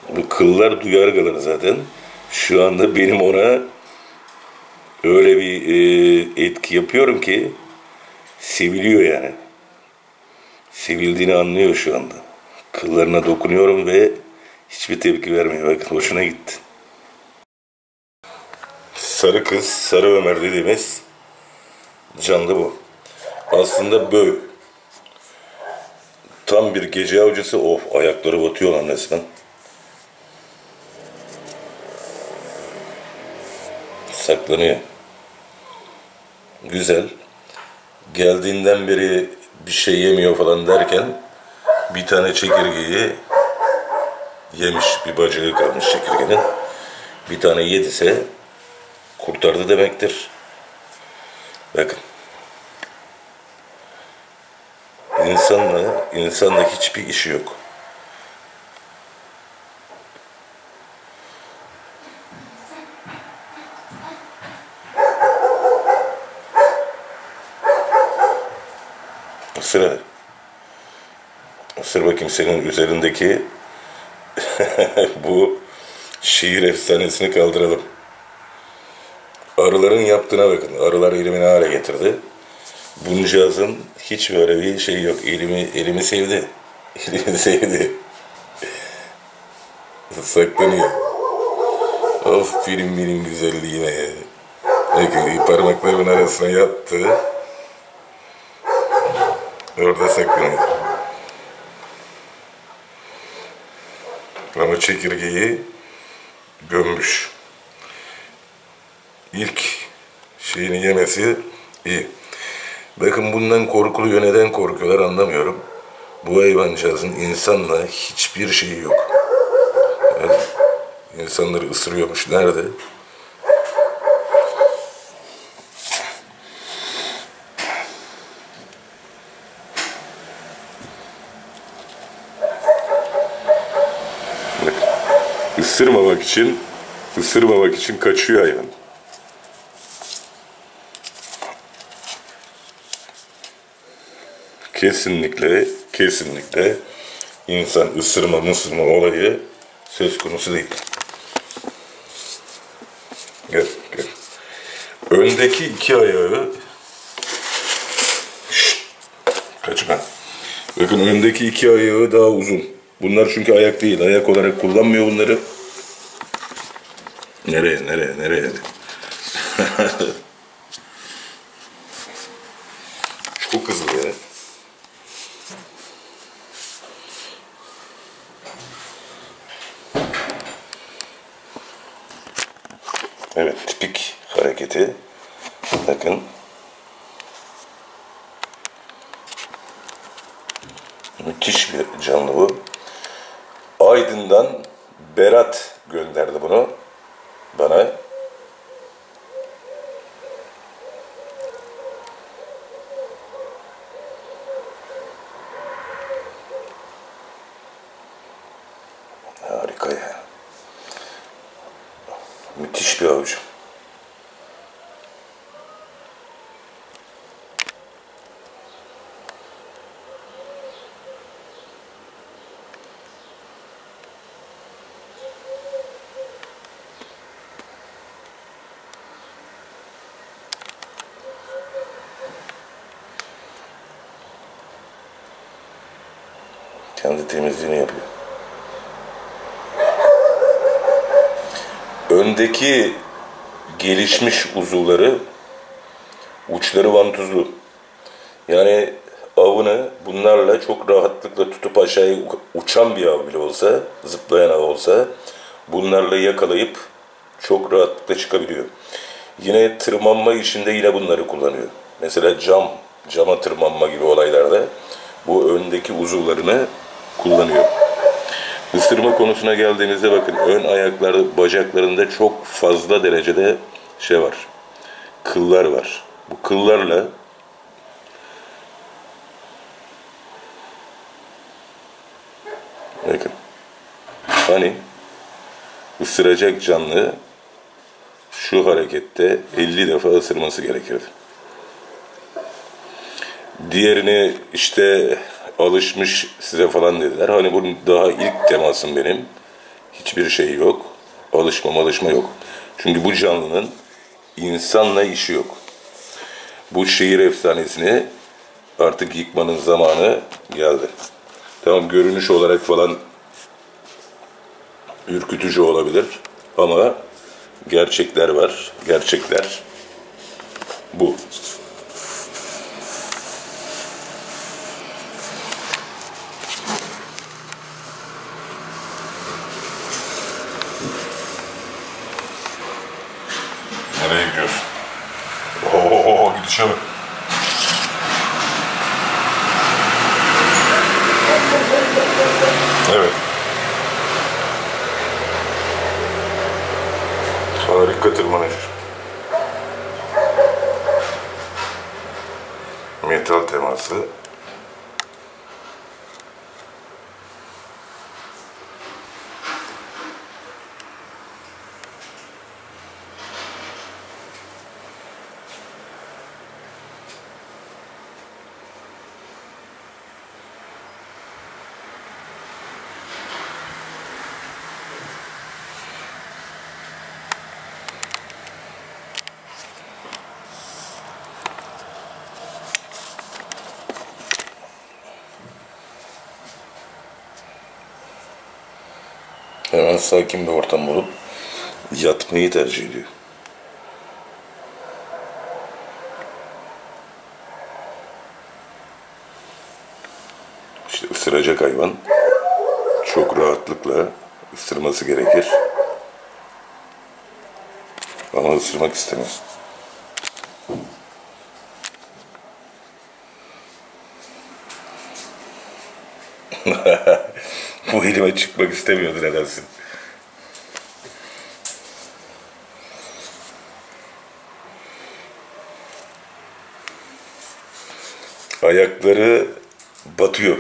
Bu kıllar duyargaları zaten. Şu anda benim ona öyle bir etki yapıyorum ki seviliyor yani. Sevildiğini anlıyor şu anda. Kıllarına dokunuyorum ve hiçbir tepki vermiyor. Bakın hoşuna gitti. Sarı kız, sarı Ömer dediğimiz canlı bu. Aslında böğ. Tam bir gece avcısı. Of, ayakları batıyor lan resmen. Saklanıyor. Güzel. Geldiğinden beri bir şey yemiyor falan derken bir tane çekirgeyi yemiş. Bir bacağı kalmış çekirgenin. Bir tane yedise kurtardı demektir. Bakın. İnsanla hiçbir işi yok. Isır. Isır bakayım senin üzerindeki bu şiir efsanesini kaldıralım. Arıların yaptığına bakın. Arılar elimi ne hale getirdi. Buncağızın hiç böyle bir şey yok. Elimi sevdi. Elimi sevdi. Saklanıyor. Of benim güzelliğine ya. Bakın parmaklarımın arasına yattı. Orada saklanıyor. Ama çekirgeyi gömmüş. İlk şeyini yemesi iyi. Bakın bundan korkuluyor. Neden korkuyorlar anlamıyorum. Bu hayvancağızın insanla hiçbir şeyi yok. Yani insanları ısırıyormuş. Nerede? Bak, ısırmamak için kaçıyor hayvan. Kesinlikle insan ısırma olayı söz konusu değil. Gel. Öndeki iki ayağı kaçma. Bakın öndeki iki ayağı daha uzun. Bunlar çünkü ayak değil. Ayak olarak kullanmıyor bunları. Nereye? Çok hızlı ya. Evet, tipik hareketi. Bakın. Müthiş bir canlı bu. Aydın'dan Berat gönderdi bunu bana. Harika ya. Müthiş bir avcı. Kendi temizliğini yapıyor. Öndeki gelişmiş uzuvları, uçları vantuzlu. Yani avını bunlarla çok rahatlıkla tutup aşağıya uçan bir av bile olsa, zıplayan av olsa bunlarla yakalayıp çok rahatlıkla çıkabiliyor. Yine tırmanma işinde yine bunları kullanıyor. Mesela cama tırmanma gibi olaylarda bu öndeki uzuvlarını kullanıyor. Isırma konusuna geldiğimizde bakın ön ayaklarda, bacaklarında çok fazla derecede şey var. Kıllar var. Bu kıllarla bakın hani ısıracak canlı şu harekette 50 defa ısırması gerekirdi. Diğerini işte alışmış size falan dediler. Hani bu daha ilk temasım benim. hiçbir şey yok. Alışma yok. Çünkü bu canlının insanla işi yok. Bu şehir efsanesini artık yıkmanın zamanı geldi. Tamam, görünüş olarak falan ürkütücü olabilir ama gerçekler var. Gerçekler bu. Nereye gidiyorsun? Oo, gidişe bak. Evet. Harika tırmanış. Metal teması. Hemen sakin bir ortam bulup yatmayı tercih ediyor. İşte ısıracak hayvan çok rahatlıkla ısırması gerekir. Ama ısırmak istemiyor. Bu elime çıkmak istemiyordu nedense. Ayakları batıyor.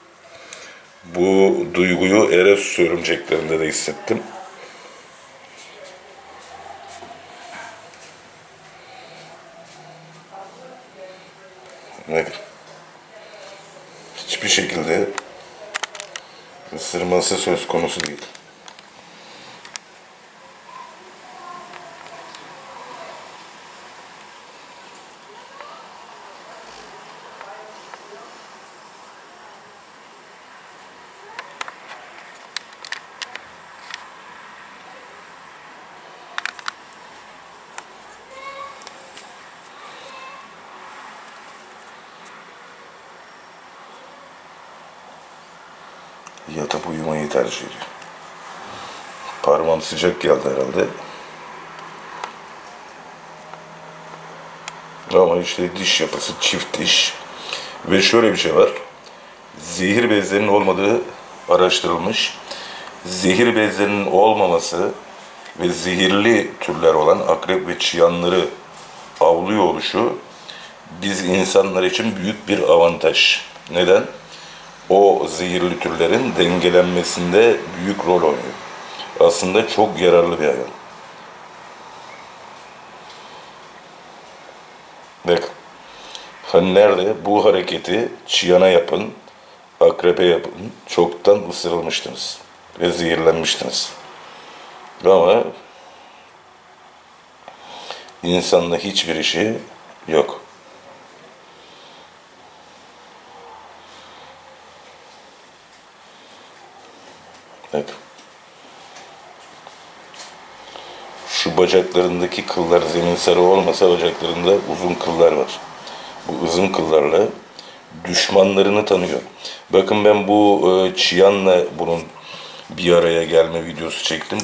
Bu duyguyu Eros örümceklerinde de hissettim. Evet. Hiçbir şekilde ısırması söz konusu değil. Yatıp uyumayı tercih ediyor. Parmağım sıcak geldi herhalde. Ama işte diş yapısı çift diş. Ve şöyle bir şey var. Zehir bezlerinin olmadığı araştırılmış. Zehir bezlerinin olmaması ve zehirli türler olan akrep ve çıyanları avlıyor oluşu biz insanlar için büyük bir avantaj. Neden? O zehirli türlerin dengelenmesinde büyük rol oynuyor. Aslında çok yararlı bir hayvan. Bak, hani nerede bu hareketi çiyana yapın, akrepe yapın, çoktan ısırılmıştınız ve zehirlenmiştiniz. Ama insanla hiçbir işi yok. Bak. Şu bacaklarındaki kıllar zemin sarı olmasa bacaklarında uzun kıllar var. Bu uzun kıllarla düşmanlarını tanıyor. Bakın ben bu Çiyan'la bunun bir araya gelme videosu çektim.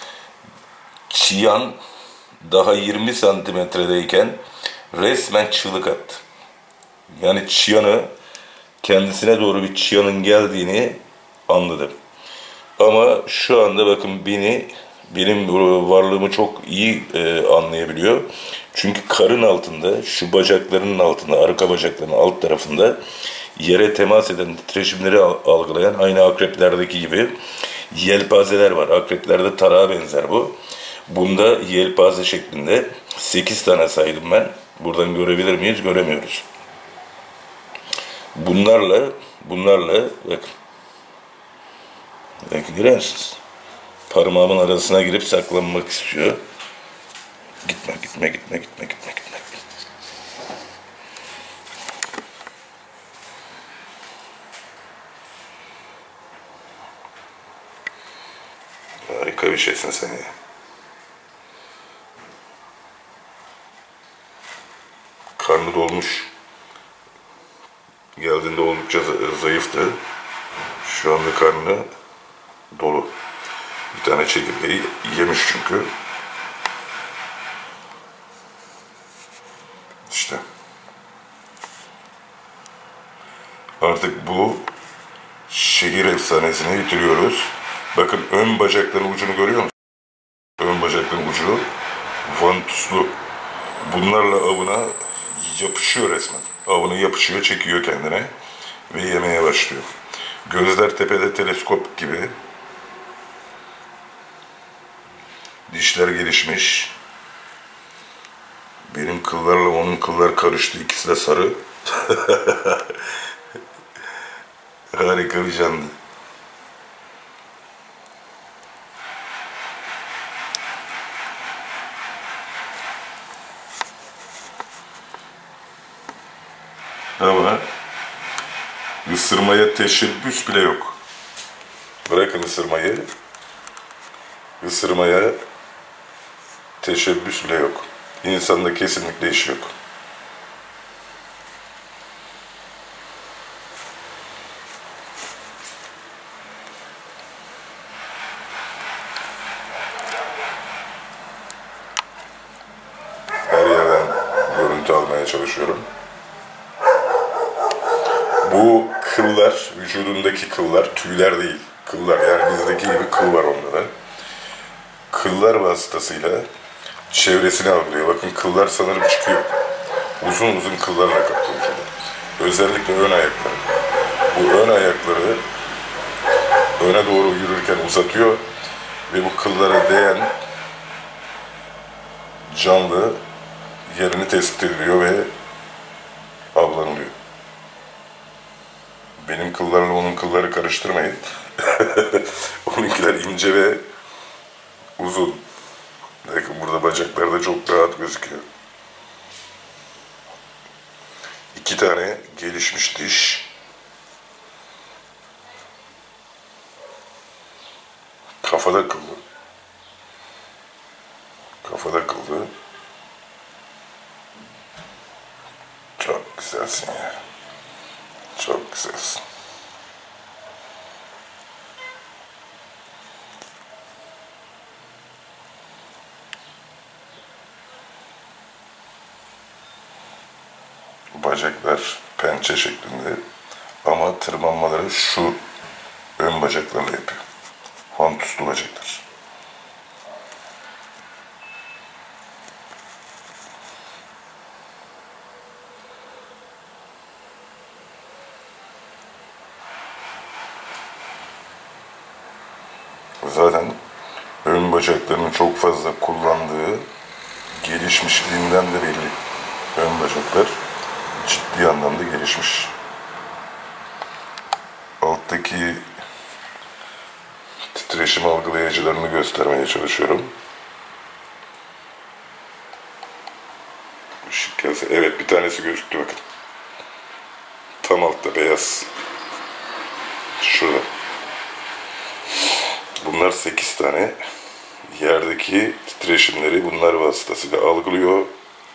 Çiyan daha 20 santimetredeyken resmen çığlık attı. Yani Çiyan'ı kendisine doğru bir Çiyan'ın geldiğini anladım. Ama şu anda bakın benim varlığımı çok iyi anlayabiliyor. Çünkü karın altında, şu bacaklarının altında, arka bacaklarının alt tarafında yere temas eden titreşimleri algılayan, aynı akreplerdeki gibi yelpazeler var. Akreplerde tarağa benzer bu. Bunda yelpaze şeklinde 8 tane saydım ben. Buradan görebilir miyiz? Göremiyoruz. Bunlarla bakın görüyor musunuz? parmağımın arasına girip saklanmak istiyor. Gitme. Harika bir şeysin sen ya. Karnı dolmuş. Geldiğinde oldukça zayıftı. Şu anda karnı dolu. Bir tane çekirgeyi yemiş çünkü. İşte. Artık bu şehir efsanesini bitiriyoruz. Bakın ön bacakların ucunu görüyor musun? Ön bacakların ucu vantuzlu. Bunlarla avına yapışıyor resmen. Avını yapışıyor, çekiyor kendine ve yemeye başlıyor. Gözler tepede teleskop gibi. Dişler gelişmiş. Benim kıllarla onun kıllar karıştı. İkisi de sarı. Harika bir canlı. Ama ısırmaya teşebbüs bile yok. Bırakın ısırmayı. Isırmaya teşebbüs bile yok. İnsanda kesinlikle iş yok. Her yerden görüntü almaya çalışıyorum. Bu kıllar, vücudundaki kıllar, tüyler değil, kıllar. Yani bizdeki gibi kıl var onda da. Kıllar vasıtasıyla çevresini algılıyor. Bakın kıllar sanırım çıkıyor. Uzun uzun kıllarla kaplı vücudu. Özellikle ön ayakları. Bu ön ayakları öne doğru yürürken uzatıyor ve bu kıllara değen canlı yerini tespit ediliyor ve avlanılıyor. Benim kıllarla onun kılları karıştırmayın. Onunkiler ince ve uzun. Bakın burada bacaklarda çok rahat gözüküyor. 2 tane gelişmiş diş. Kafada kıllı. Kafada kıllı. Çok güzelsin ya. Çok güzelsin. Bacaklar pençe şeklinde ama tırmanmaları şu ön bacaklarla yapıyor. Vantuzlu bacaklar. Zaten ön bacaklarını çok fazla kullandığı gelişmişliğinden de belli. Ön bacaklar ciddi anlamda gelişmiş. Alttaki titreşim algılayıcılarını göstermeye çalışıyorum. Işık gelse. Evet, bir tanesi gözüktü bakın. Tam altta beyaz. Şurada. Bunlar 8 tane. Yerdeki titreşimleri bunlar vasıtasıyla algılıyor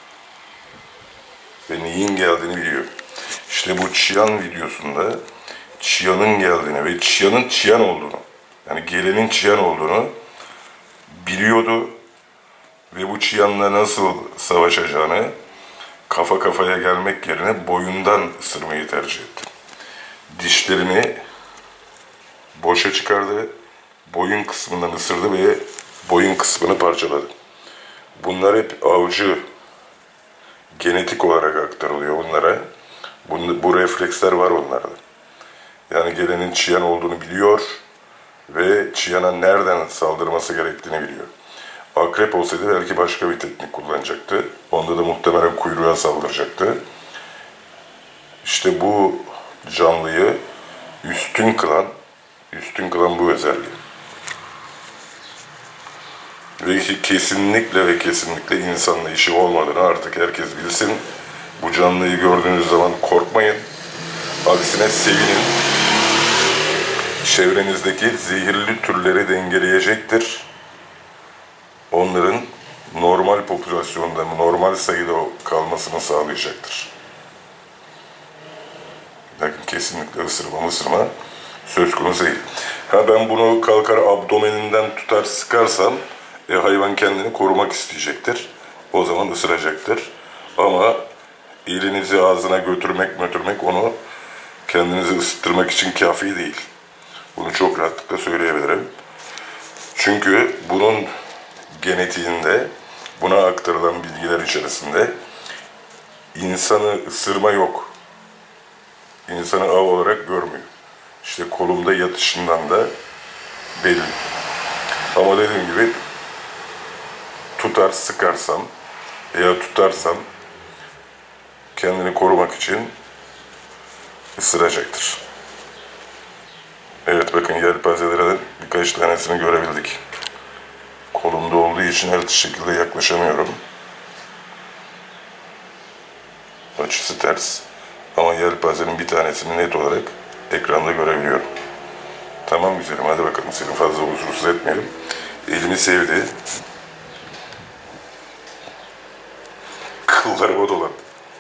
ve neyin geldiğini biliyor. İşte bu Çiyan videosunda Çiyan'ın geldiğini ve Çiyan'ın Çiyan olduğunu, yani gelenin Çiyan olduğunu biliyordu ve bu Çiyan'la nasıl savaşacağını kafa kafaya gelmek yerine boyundan ısırmayı tercih etti. Dişlerini boşa çıkardı, boyun kısmından ısırdı ve boyun kısmını parçaladı. Bunlar hep avcı, genetik olarak aktarılıyor bunlara. Bu refleksler var onlarda. Yani gelenin Çiyan olduğunu biliyor ve Çiyan'a nereden saldırması gerektiğini biliyor. Akrep olsaydı belki başka bir teknik kullanacaktı. Onda da muhtemelen kuyruğa saldıracaktı. İşte bu canlıyı üstün kılan bu özelliği. Ve kesinlikle ve kesinlikle insanla işi olmadığını artık herkes bilsin. Bu canlıyı gördüğünüz zaman korkmayın. Aksine sevinin. Çevrenizdeki zehirli türleri dengeleyecektir. Onların normal popülasyonda, normal sayıda kalmasını sağlayacaktır. Lakin kesinlikle ısırma söz konusu değil. Ha ben bunu kalkar abdomeninden tutar sıkarsam hayvan kendini korumak isteyecektir. O zaman ısıracaktır. Ama elinizi ağzına götürmek onu kendinizi ısıttırmak için kafi değil. Bunu çok rahatlıkla söyleyebilirim. Çünkü bunun genetiğinde, buna aktarılan bilgiler içerisinde insanı ısırma yok. İnsanı av olarak görmüyor. İşte kolumda yatışından da belli. Ama dediğim gibi tutar sıkarsam veya tutarsam kendini korumak için ısıracaktır. Evet bakın yelpazelerden birkaç tanesini görebildik. Kolumda olduğu için her şekilde yaklaşamıyorum. Açısı ters. Ama yelpazenin bir tanesini net olarak ekranda görebiliyorum. Tamam güzelim, hadi bakalım seni fazla huzursuz etmeyelim. Elimi sevdi. Kıllarıma dolan.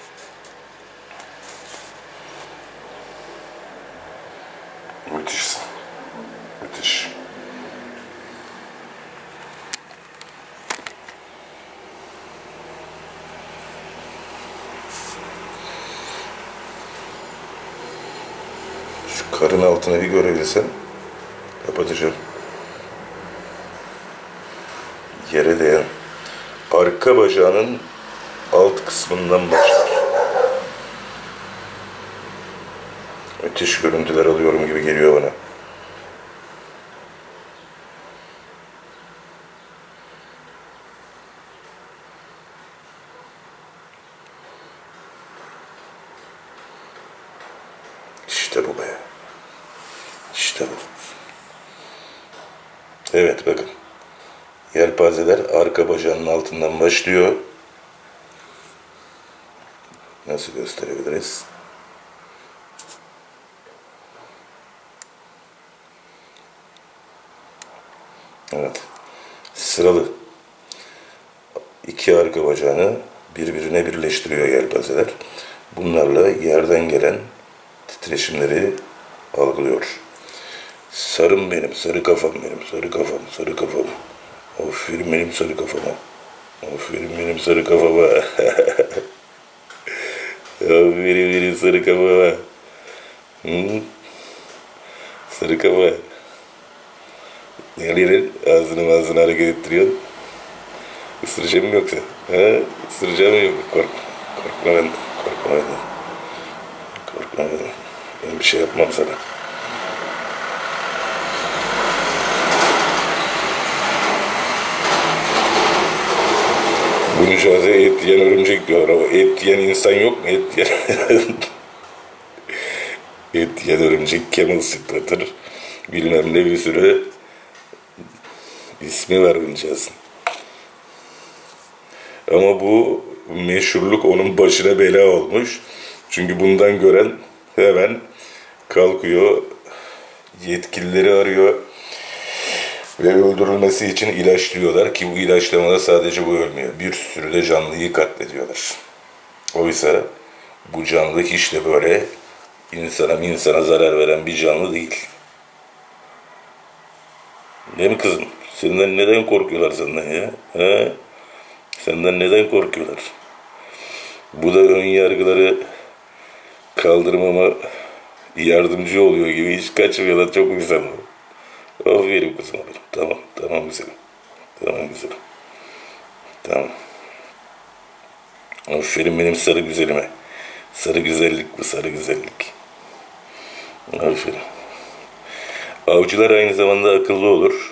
Müthişsin. Müthiş. Şu karın altına bir görebilsem kapatacağım. Yere değen arka bacağının alt kısmından başlar. Müthiş görüntüler alıyorum gibi geliyor bana. İşte bu be. İşte bu. Evet bakın. Yelpazeler arka bacağının altından başlıyor. Nasıl gösterebiliriz? Evet. Sıralı. İki arka bacağını birbirine birleştiriyor yelpazeler. Bunlarla yerden gelen titreşimleri algılıyor. Sarım benim, sarı kafam benim, sarı kafam, sarı kafam. Aferin benim sarı kafama. Aferin benim sarı kafama. Aferin benim sarı kafama. Sarı kafa. Nereye ağzını hareket ettiriyorsun? Isıracağım mı yoksa? Ha? Isıracağım mı yoksa? Korkma benden. Korkma benden. Korkma benden. Ben bir şey yapmam sana. Bunun şahsı et yiyen örümcek diyorlar ama et yiyen insan yok mu? Et yiyen, et yiyen örümcek camel spider bilmem ne bir sürü ismi var bunun şahsın. Ama bu meşhurluk onun başına bela olmuş. Çünkü bundan gören hemen kalkıyor, yetkilileri arıyor ve öldürülmesi için ilaçlıyorlar ki bu ilaçlamada sadece bu ölmüyor. Bir sürü de canlıyı katlediyorlar. Oysa bu canlı hiç de böyle insana zarar veren bir canlı değil. Değil mi kızım? Senden neden korkuyorlar senden ya? Ha? Senden neden korkuyorlar? Bu da ön yargıları kaldırmama yardımcı oluyor gibi hiç kaçmıyorlar. Çok güzel bu. Aferin kızım benim. Tamam güzelim. Tamam güzelim. Tamam. Aferin benim sarı güzelime. Sarı güzellik bu, sarı güzellik. Aferin. Avcılar aynı zamanda akıllı olur.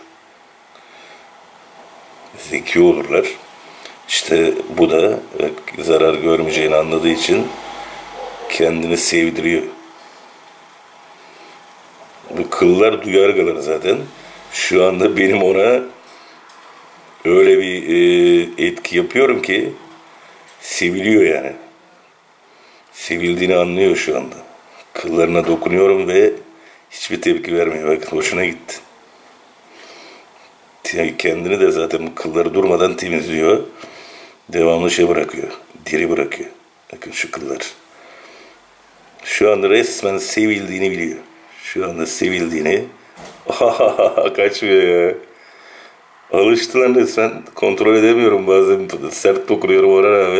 Zeki olurlar. İşte bu da zarar görmeyeceğini anladığı için kendini sevdiriyor. Bu kıllar duyargaları zaten. Şu anda benim ona öyle bir etki yapıyorum ki seviliyor yani. Sevildiğini anlıyor şu anda. Kıllarına dokunuyorum ve hiçbir tepki vermiyor. Bakın hoşuna gitti. Kendini de zaten bu kılları durmadan temizliyor. Devamlı şey bırakıyor. Diri bırakıyor. Bakın şu kıllar. Şu anda resmen sevildiğini biliyor. Şu anda sevildiğini. Kaçmıyor ya. Alıştılar resmen. Kontrol edemiyorum bazen. Sert dokunuyorum ona rağmen.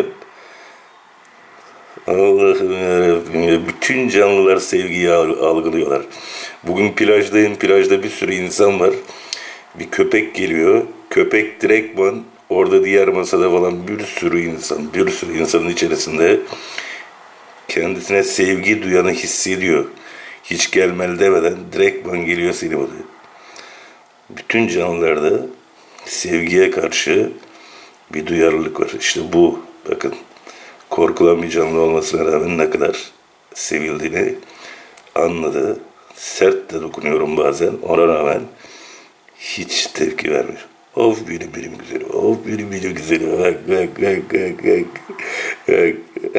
Allah'ım yarabbim ya. Bütün canlılar sevgiyi algılıyorlar. Bugün plajdayım. Plajda bir sürü insan var. Bir köpek geliyor. Köpek direktman orada diğer masada falan bir sürü insanın içerisinde kendisine sevgi duyanı hissediyor. Hiç gelmeli demeden direktman geliyor seni buluyor. Bütün canlılarda sevgiye karşı bir duyarlılık var. İşte bu bakın korkulan bir canlı olmasına rağmen ne kadar sevildiğini anladı. Sert de dokunuyorum bazen ona rağmen hiç tepki vermiyor. Of benim güzelim. Of benim güzelim. Bak.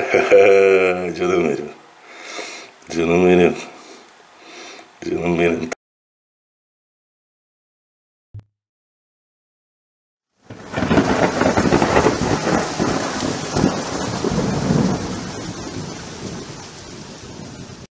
Canım benim. Canım benim.